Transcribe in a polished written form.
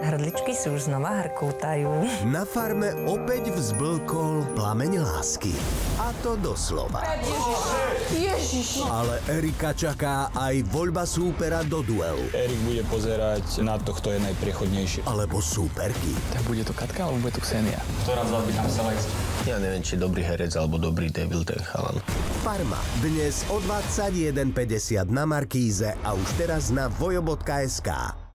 Hrdličky si už znova hrkútajú. Na farme opäť vzblkol plameň lásky. A to doslova. Ježiš! Ale Erika čaká aj voľba súpera do duelu. Erik bude pozerať na to, kto je najpriechodnejší. Alebo súperky. Tak bude to Katka, alebo bude to Ksenia? Ktorá z vás by tam chcela ísť? Ja neviem, či dobrý herec alebo dobrý devil ten chalan. Farma. Dnes o 21.50 na Markíze a už teraz na vojo.sk.